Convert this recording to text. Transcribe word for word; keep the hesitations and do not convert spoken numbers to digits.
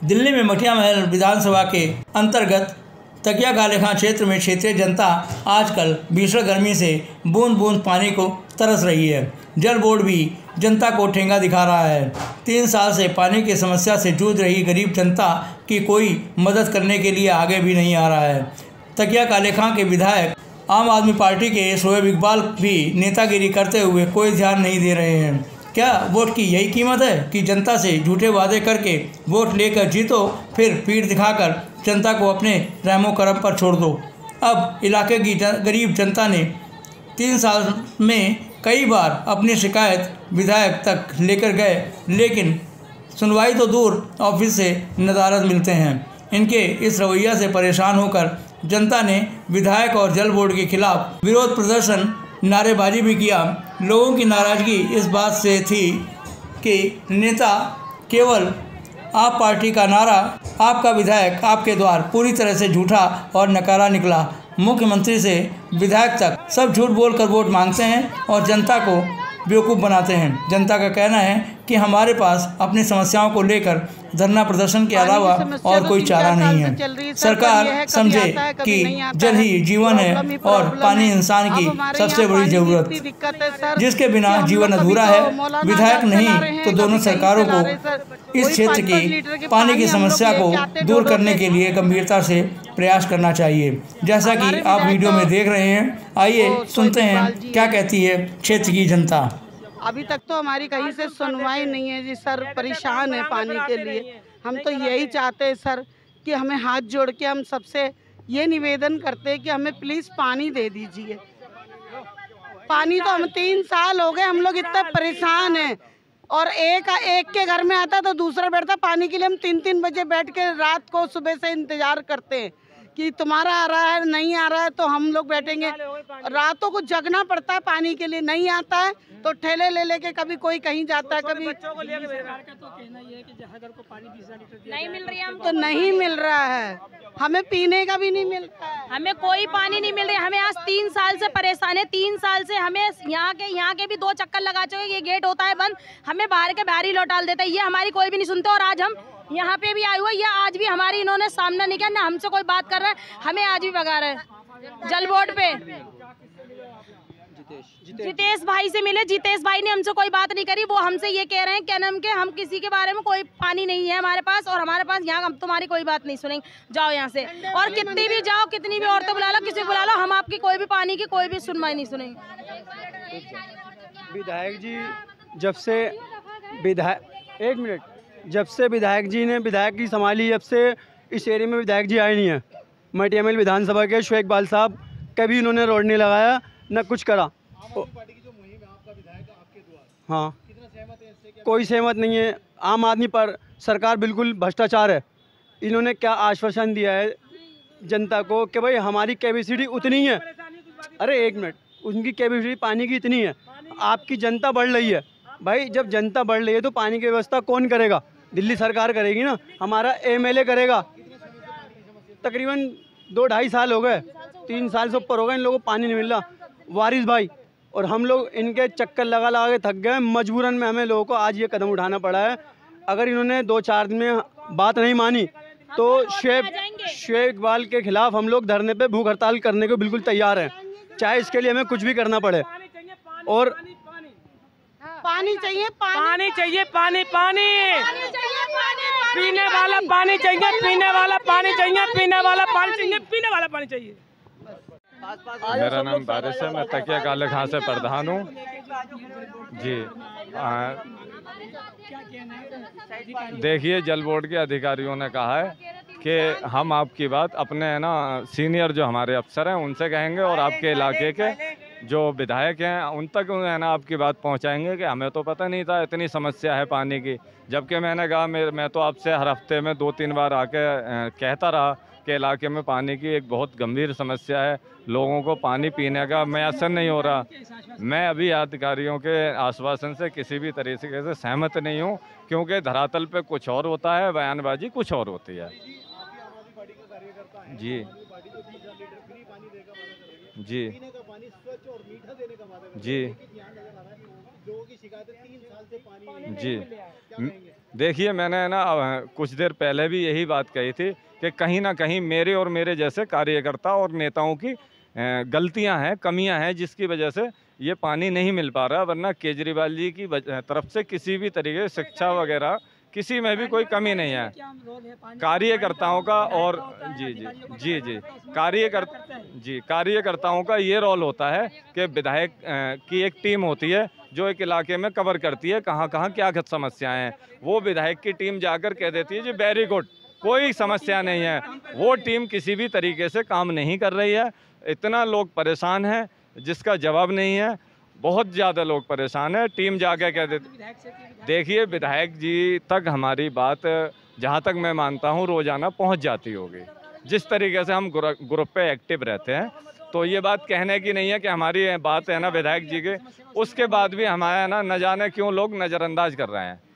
दिल्ली में मठिया महल विधानसभा के अंतर्गत तकिया गालेखां क्षेत्र में क्षेत्रीय जनता आजकल भीषण गर्मी से बूंद बूंद पानी को तरस रही है। जल बोर्ड भी जनता को ठेंगा दिखा रहा है। तीन साल से पानी की समस्या से जूझ रही गरीब जनता की कोई मदद करने के लिए आगे भी नहीं आ रहा है। तकिया गालेखां के विधायक आम आदमी पार्टी के शोएब इकबाल भी नेतागिरी करते हुए कोई ध्यान नहीं दे रहे हैं। क्या वोट की यही कीमत है कि जनता से झूठे वादे करके वोट लेकर जीतो, फिर पीठ दिखाकर जनता को अपने रहमो करम पर छोड़ दो। अब इलाके की जन, गरीब जनता ने तीन साल में कई बार अपनी शिकायत विधायक तक लेकर गए, लेकिन सुनवाई तो दूर, ऑफिस से नदारद मिलते हैं। इनके इस रवैया से परेशान होकर जनता ने विधायक और जल बोर्ड के खिलाफ विरोध प्रदर्शन, नारेबाजी भी किया। लोगों की नाराज़गी इस बात से थी कि नेता केवल आप पार्टी का नारा, आपका विधायक आपके द्वार पूरी तरह से झूठा और नकारा निकला। मुख्यमंत्री से विधायक तक सब झूठ बोलकर वोट मांगते हैं और जनता को बेवकूफ़ बनाते हैं। जनता का कहना है कि हमारे पास अपनी समस्याओं को लेकर धरना प्रदर्शन के अलावा और कोई चारा नहीं है। सरकार समझे कि जल ही जीवन है और पानी इंसान की सबसे बड़ी ज़रूरत, जिसके बिना जीवन अधूरा है। विधायक नहीं तो दोनों सरकारों को इस क्षेत्र की पानी की समस्या को दूर करने के लिए गंभीरता से प्रयास करना चाहिए, जैसा कि आप वीडियो में देख रहे हैं। आइए सुनते हैं क्या कहती है क्षेत्र की जनता। अभी तक तो हमारी कहीं से सुनवाई नहीं है जी सर, परेशान है पानी के लिए। हम तो यही चाहते हैं सर कि हमें हाथ जोड़ के हम सबसे ये निवेदन करते हैं कि हमें प्लीज़ पानी दे दीजिए। पानी तो हम तीन साल हो गए, हम लोग इतना परेशान हैं और एक एक के घर में आता तो दूसरा बैठता पानी के लिए। हम तीन तीन बजे बैठ के रात को सुबह से इंतज़ार करते हैं कि तुम्हारा आ रहा है, नहीं आ रहा है तो हम लोग बैठेंगे। रातों को जगना पड़ता है पानी के लिए, नहीं आता है तो ठेले ले लेके कभी कोई कहीं जाता है, कभी बच्चों को लेकर तो कहना ये है कि जहाँ घर को पानी बीस लीटर नहीं मिल रही है, तो नहीं मिल रहा है, हमें पीने का भी नहीं मिलता है, हमें कोई पानी नहीं मिल रहा है। हमें आज तीन साल से परेशान है। तीन साल से हमें यहाँ के यहाँ के भी दो चक्कर लगा चुके, ये गेट होता है बंद, हमें बाहर के बाहर ही लौटाल देता है। ये हमारी कोई भी नहीं सुनते और आज हम यहाँ पे भी आए हुए, ये आज भी हमारी इन्होंने सामना नहीं किया, ना हमसे कोई बात कर रहा है, हमें आज भी भगा रहे हैं। जल बोर्ड पे जितेश भाई से मिले, जितेश भाई ने हमसे कोई बात नहीं करी। वो हमसे ये कह रहे हैं क्या नाम के हम किसी के बारे में कोई पानी नहीं है हमारे पास और हमारे पास यहाँ हम तुम्हारी कोई बात नहीं सुनेंगे, जाओ यहाँ से। और कितनी भी जाओ, कितनी भी औरतें बुला लो, किसी बुला लो, हम आपकी कोई भी पानी की कोई भी सुनवाई नहीं सुनेंगे। विधायक जी जब से विधायक एक मिनट जब से विधायक जी ने विधायक की संभाली, जब से इस एरिया में विधायक जी आए नहीं है। मटिया महल विधानसभा के शोएब इकबाल साहब कभी उन्होंने रोड नहीं लगाया, न कुछ करा। हाँ, कोई सहमत नहीं है। आम आदमी पर सरकार बिल्कुल भ्रष्टाचार है। इन्होंने क्या आश्वासन दिया है जनता को कि भाई हमारी कैपेसिटी उतनी है। अरे एक मिनट, उनकी कैपेसिटी पानी की इतनी है, आपकी जनता बढ़ रही है। भाई जब जनता बढ़ रही है तो पानी की व्यवस्था कौन करेगा? दिल्ली सरकार करेगी ना, हमारा एमएलए करेगा। तकरीबन दो ढाई साल हो गए, तीन साल से ऊपर हो गए इन लोगों को पानी नहीं मिल रहा। वारिस भाई और हम लोग इनके चक्कर लगा लगा के थक गए। मजबूरन में हमें लोगों को आज ये कदम उठाना पड़ा है। अगर इन्होंने दो चार दिन में बात नहीं मानी तो शोएब शोएब इकबाल के खिलाफ हम लोग धरने पे भूख हड़ताल करने को बिल्कुल तैयार हैं, चाहे इसके लिए हमें कुछ भी करना पड़े। और पानी चाहिए, पानी चाहिए, पानी पानी पीने वाला पानी चाहिए, पीने वाला पानी चाहिए, पीने वाला पानी चाहिए, पीने वाला पानी चाहिए। मेरा नाम बारिश है, मैं तकिया गालेखां से प्रधान हूँ जी। देखिए, जल बोर्ड के अधिकारियों ने कहा है कि हम आपकी बात अपने है ना सीनियर जो हमारे अफसर हैं उनसे कहेंगे और आपके इलाके के जो विधायक हैं उन तक है ना आपकी बात पहुंचाएंगे कि हमें तो पता नहीं था इतनी समस्या है पानी की। जबकि मैंने कहा मैं मैं तो आपसे हर हफ्ते में दो तीन बार आके कहता रहा कि इलाके में पानी की एक बहुत गंभीर समस्या है, लोगों को पानी पीने का मैसर नहीं हो रहा। मैं अभी अधिकारियों के आश्वासन से किसी भी तरीके से सहमत नहीं हूँ, क्योंकि धरातल पे कुछ और होता है, बयानबाजी कुछ और होती है। जी जी जी लोगों की शिकायत है तीन साल से पानी नहीं जी क्या कहेंगे? देखिए, मैंने ना अ, कुछ देर पहले भी यही बात कही थी कि कहीं ना कहीं मेरे और मेरे जैसे कार्यकर्ता और नेताओं की गलतियां हैं, कमियां हैं, जिसकी वजह से ये पानी नहीं मिल पा रहा। वरना केजरीवाल जी की वज- तरफ से किसी भी तरीके से शिक्षा वगैरह किसी में भी कोई कमी नहीं है। कार्यकर्ताओं का और जी जी जी जी कार्यकर्ता जी कार्यकर्ताओं का ये रोल होता है कि विधायक अ, की एक टीम होती है जो एक इलाके में कवर करती है कहाँ कहाँ क्या समस्याएं हैं। वो विधायक की टीम जाकर कह देती है जी वेरी गुड, कोई समस्या नहीं है। वो टीम किसी भी तरीके से काम नहीं कर रही है। इतना लोग परेशान हैं जिसका जवाब नहीं है। बहुत ज़्यादा लोग परेशान हैं। टीम जाके कह देती, देखिए विधायक जी तक हमारी बात जहाँ तक मैं मानता हूँ रोज़ाना पहुँच जाती होगी। जिस तरीके से हम ग्रुप पे एक्टिव रहते हैं, तो ये बात कहने की नहीं है कि हमारी बात है ना विधायक जी के, उसके बाद भी हमारा ना न जाने क्यों लोग नज़रअंदाज कर रहे हैं।